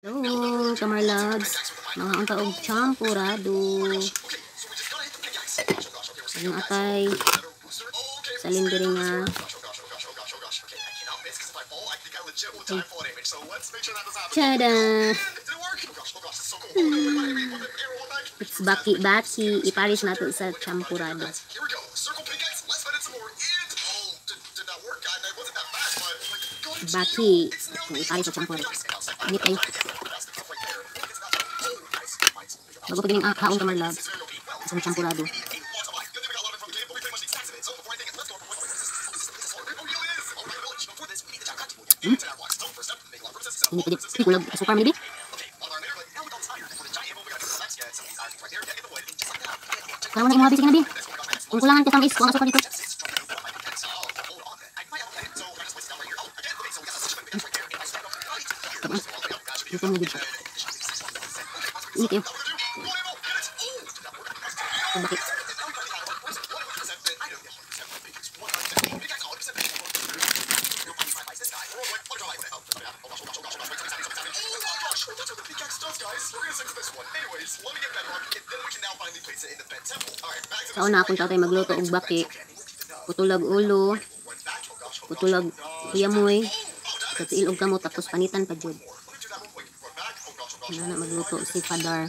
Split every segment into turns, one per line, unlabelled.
Hello, kamarlags. Mga unta og champorado. Ang atay sa lindiri nga. Tada! It's baki-baki. Iparis nato sa champorado. Baki. Iparis sa champorado. Init kayo. Bago pa gining haong kamarlag sa champorado. Ini pwede kulag asukar mo, kalau na habis na, yung kulangan ka tamis kung asukar dito. Ito mo dito. Ini kayo. Bakit? Kauna akong tatay magluto og baki. Putulag ulo, putulag kuyamoy, katil og kamot tapos panitan pa jud. Na magluto si Father.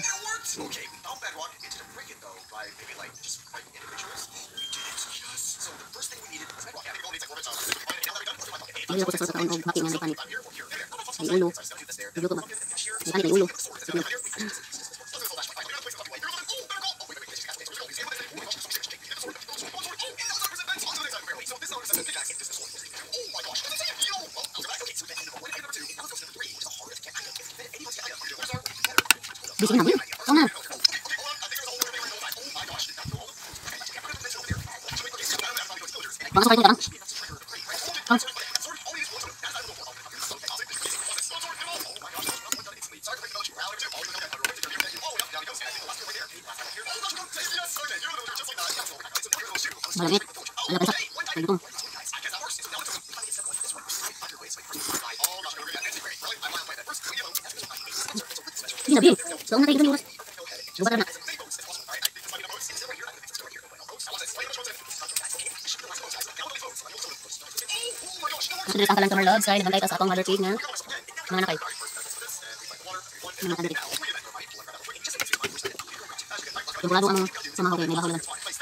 Dili ko sa kaon og baki nga may panit. Ay ulo. Dili ko ba? May panit ay ulo. Bising na, ito na. Baka sakay ko lang. Malamit. Wala ka sa. Pagdutong. Hindi na, Bill. Saan na tayo ganyan oras? Lupa na. Nasa ang kalang kamarlogs ay nabantay tayo sa atong mother pig nga mga nakay. Mga nakay. Tempurado ang samahaw kayo. May bahaw lang.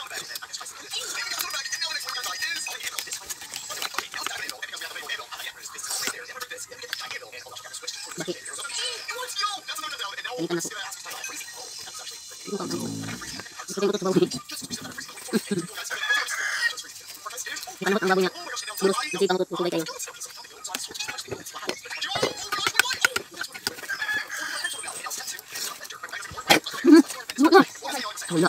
Bakit? Ini kan masuk. Ini kok masuk. Itu yang betul bau. Ikan buat ang baboy niya. Burus, nanti kamu tutuloy kayo. Wala.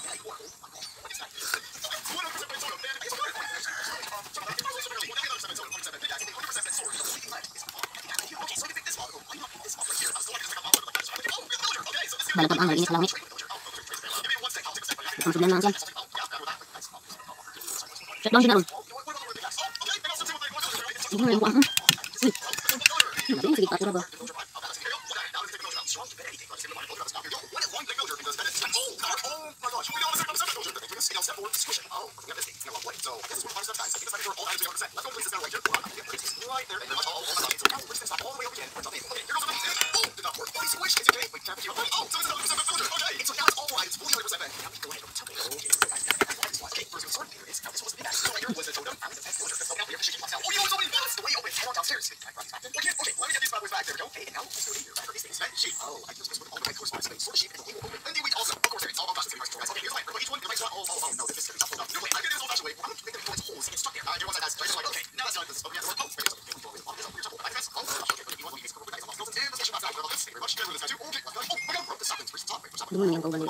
Balapag ang malinis sa langit. Ang sudlan lang siya. Check lang siya na ron. Hindi mo rin buwang. Uy. Sige, patura ba? Dulu yang kau beli.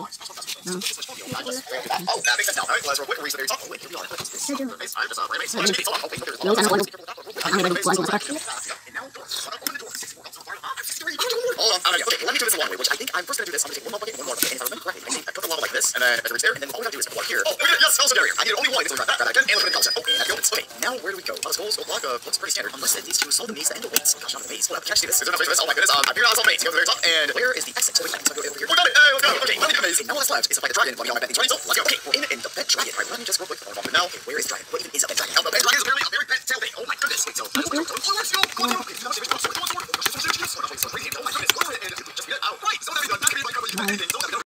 Let me do this a long way, which I think I'm first going to do this. I'm going to take one more bucket, one more bucket, and if I remember correctly, I put the lava like this, and then measure it's there, and then all we got to do is put water here. Oh, yes, also there. I needed only one. It's only that. And look at the color set. Okay, and
sense. Okay, now where do we go? This whole block looks pretty standard. Unlisted, these two sold the maze and the weights. Gosh, not the maze. What up? Can I see this? Is there enough space for this? Oh my goodness. I figured out some maze. Go to the very top. And where is the exit? So wait, I can go over here. We got it! Hey, let's go! Okay, let me do this. Okay, now what's left is to fight the dragon. Let me all my bad things ready.